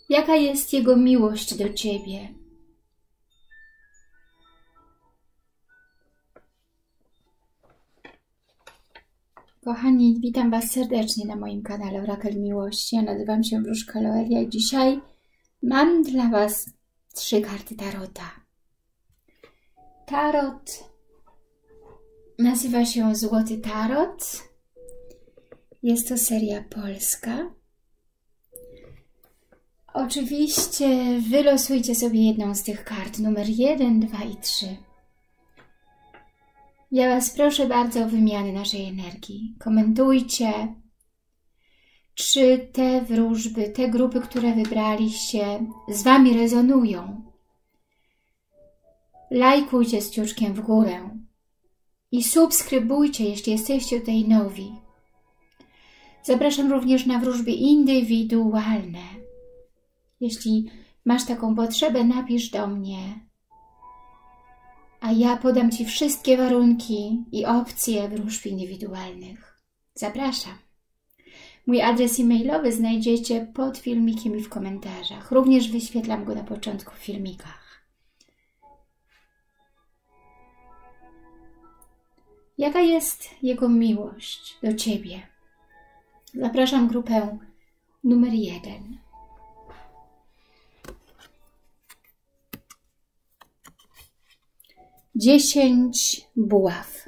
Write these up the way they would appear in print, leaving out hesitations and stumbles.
Jaka jest Jego miłość do Ciebie? Kochani, witam Was serdecznie na moim kanale Orakel Miłości. Ja nazywam się Wróżka Loelia i dzisiaj mam dla Was 3 karty Tarota. Tarot nazywa się Złoty Tarot. Jest to seria polska. Oczywiście wylosujcie sobie jedną z tych kart, numer 1, 2 i 3. Ja Was proszę bardzo o wymianę naszej energii. Komentujcie, czy te wróżby, te grupy, które wybraliście, z Wami rezonują. Lajkujcie z kciuczkiem w górę i subskrybujcie, jeśli jesteście tutaj nowi. Zapraszam również na wróżby indywidualne. Jeśli masz taką potrzebę, napisz do mnie, a ja podam Ci wszystkie warunki i opcje wróżb indywidualnych. Zapraszam. Mój adres e-mailowy znajdziecie pod filmikiem i w komentarzach. Również wyświetlam go na początku w filmikach. Jaka jest Jego miłość do Ciebie? Zapraszam grupę numer 1. Dziesięć buław.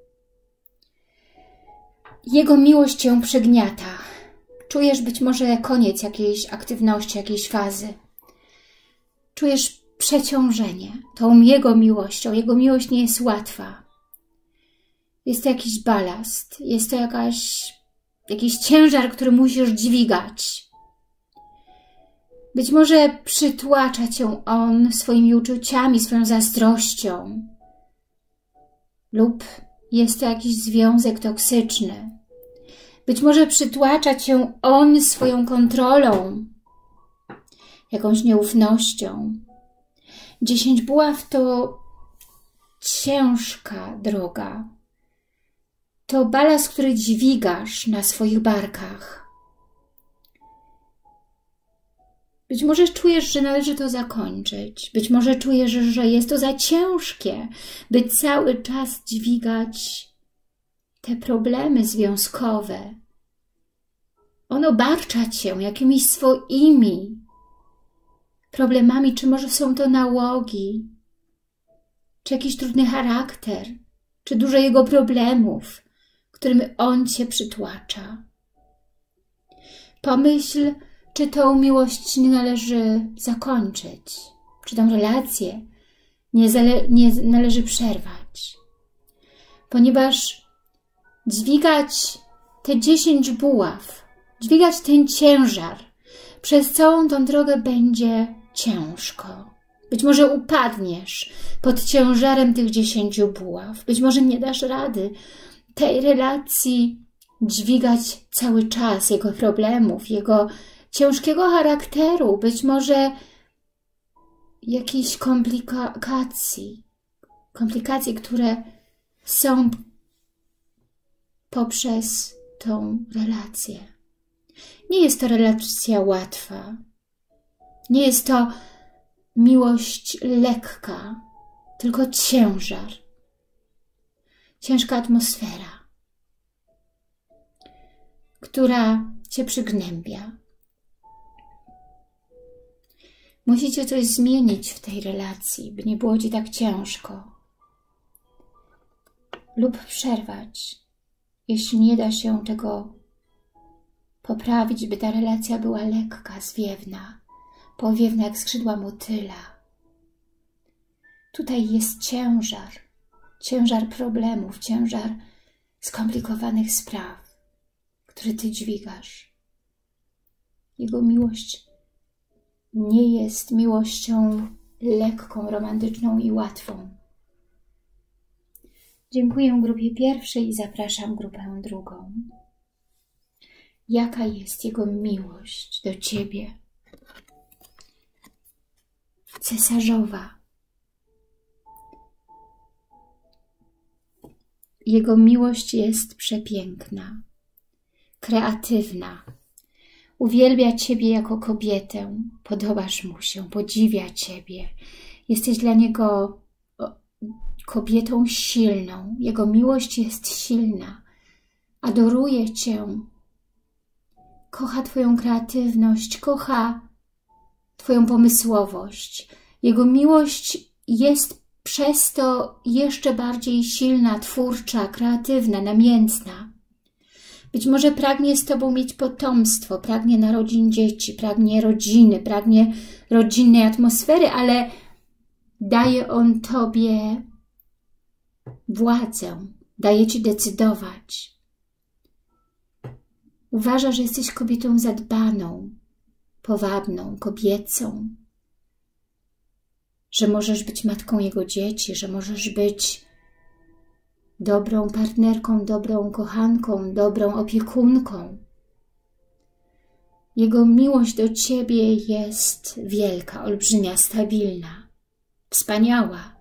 Jego miłość Cię przygniata. Czujesz być może koniec jakiejś aktywności, jakiejś fazy. Czujesz przeciążenie tą Jego miłością. Jego miłość nie jest łatwa. Jest to jakiś balast. Jest to jakiś ciężar, który musisz dźwigać. Być może przytłacza Cię on swoimi uczuciami, swoją zazdrością. Lub jest to jakiś związek toksyczny. Być może przytłacza Cię on swoją kontrolą, jakąś nieufnością. 10 buław to ciężka droga. To balast, który dźwigasz na swoich barkach. Być może czujesz, że należy to zakończyć. Być może czujesz, że jest to za ciężkie, by cały czas dźwigać te problemy związkowe. On obarcza Cię jakimiś swoimi problemami, czy może są to nałogi, czy jakiś trudny charakter, czy dużo jego problemów, którym on Cię przytłacza. Pomyśl, czy tą miłość nie należy zakończyć, czy tą relację nie należy przerwać. Ponieważ dźwigać te 10 buław, dźwigać ten ciężar, przez całą tą drogę będzie ciężko. Być może upadniesz pod ciężarem tych 10 buław. Być może nie dasz rady tej relacji dźwigać cały czas, jego problemów, jego ciężkiego charakteru, być może jakichś komplikacji, które są poprzez tą relację. Nie jest to relacja łatwa. Nie jest to miłość lekka, tylko ciężar. Ciężka atmosfera, która Cię przygnębia. Musicie coś zmienić w tej relacji, by nie było Ci tak ciężko. Lub przerwać, jeśli nie da się tego poprawić, by ta relacja była lekka, zwiewna, powiewna jak skrzydła motyla. Tutaj jest ciężar problemów, ciężar skomplikowanych spraw, które Ty dźwigasz. Jego miłość nie jest miłością lekką, romantyczną i łatwą. Dziękuję grupie pierwszej i zapraszam grupę drugą. Jaka jest Jego miłość do Ciebie? Cesarzowa. Jego miłość jest przepiękna, kreatywna, Uwielbia Ciebie jako kobietę, podobasz Mu się, podziwia Ciebie. Jesteś dla Niego kobietą silną. Jego miłość jest silna. Adoruje Cię. Kocha Twoją kreatywność, kocha Twoją pomysłowość. Jego miłość jest przez to jeszcze bardziej silna, twórcza, kreatywna, namiętna. Być może pragnie z Tobą mieć potomstwo, pragnie narodzin dzieci, pragnie rodziny, pragnie rodzinnej atmosfery, ale daje On Tobie władzę, daje Ci decydować. Uważa, że jesteś kobietą zadbaną, powabną, kobiecą, że możesz być matką Jego dzieci, że możesz być dobrą partnerką, dobrą kochanką, dobrą opiekunką. Jego miłość do Ciebie jest wielka, olbrzymia, stabilna, wspaniała.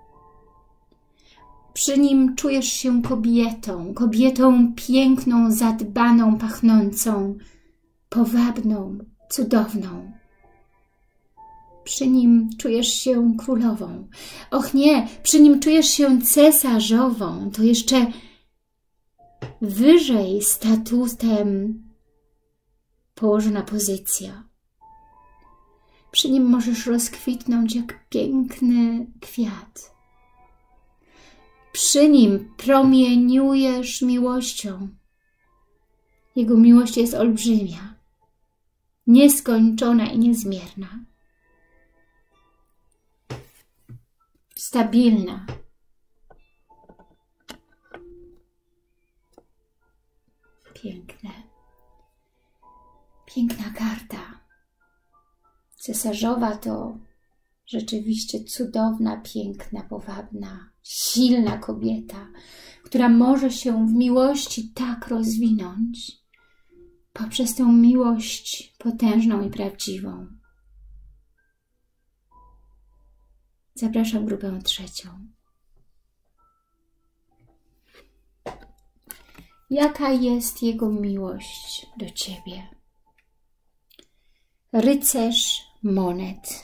Przy Nim czujesz się kobietą, kobietą piękną, zadbaną, pachnącą, powabną, cudowną. Przy Nim czujesz się królową. Och nie, przy Nim czujesz się cesarzową. To jeszcze wyżej statusem położona pozycja. Przy Nim możesz rozkwitnąć jak piękny kwiat. Przy Nim promieniujesz miłością. Jego miłość jest olbrzymia, nieskończona i niezmierna. Stabilna. Piękne. Piękna karta. Cesarzowa to rzeczywiście cudowna, piękna, powabna, silna kobieta, która może się w miłości tak rozwinąć poprzez tę miłość potężną i prawdziwą. Zapraszam grupę trzecią. Jaka jest Jego miłość do Ciebie? Rycerz monet.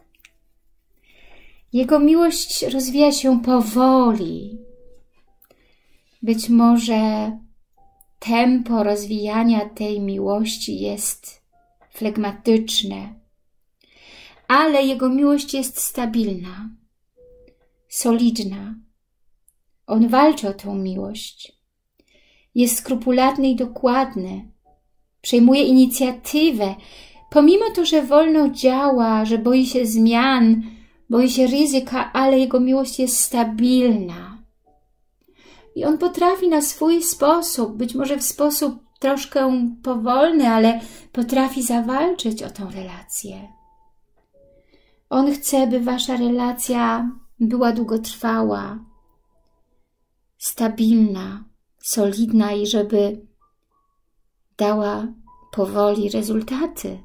Jego miłość rozwija się powoli. Być może tempo rozwijania tej miłości jest flegmatyczne, ale Jego miłość jest stabilna, solidna. On walczy o tę miłość. Jest skrupulatny i dokładny. Przejmuje inicjatywę. Pomimo to, że wolno działa, że boi się zmian, boi się ryzyka, ale Jego miłość jest stabilna. I On potrafi na swój sposób, być może w sposób troszkę powolny, ale potrafi zawalczyć o tę relację. On chce, by Wasza relacja była długotrwała, stabilna, solidna i żeby dała powoli rezultaty.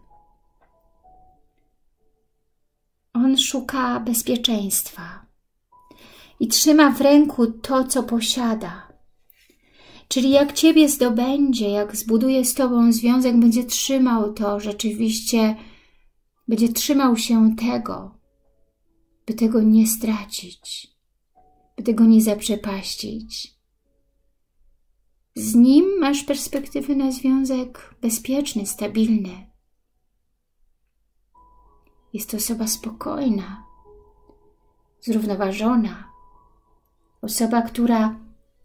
On szuka bezpieczeństwa i trzyma w ręku to, co posiada. Czyli jak Ciebie zdobędzie, jak zbuduje z Tobą związek, będzie trzymał to rzeczywiście, będzie trzymał się tego, by tego nie stracić, by tego nie zaprzepaścić. Z Nim masz perspektywy na związek bezpieczny, stabilny. Jest to osoba spokojna, zrównoważona. Osoba, która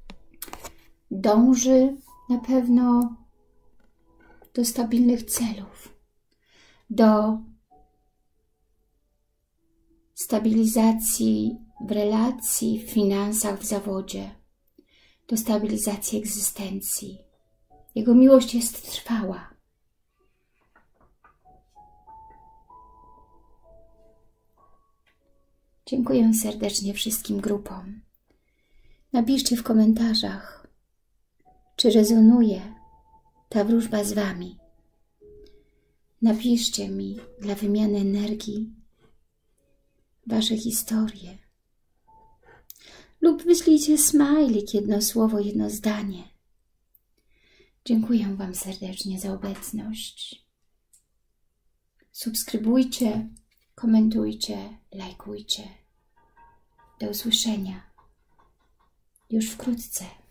dąży na pewno do stabilnych celów, do stabilizacji w relacji, w finansach, w zawodzie, do stabilizacji egzystencji. Jego miłość jest trwała. Dziękuję serdecznie wszystkim grupom. Napiszcie w komentarzach, czy rezonuje ta wróżba z Wami. Napiszcie mi dla wymiany energii Wasze historie. Lub wyślijcie smajlik, jedno słowo, jedno zdanie. Dziękuję Wam serdecznie za obecność. Subskrybujcie, komentujcie, lajkujcie. Do usłyszenia już wkrótce.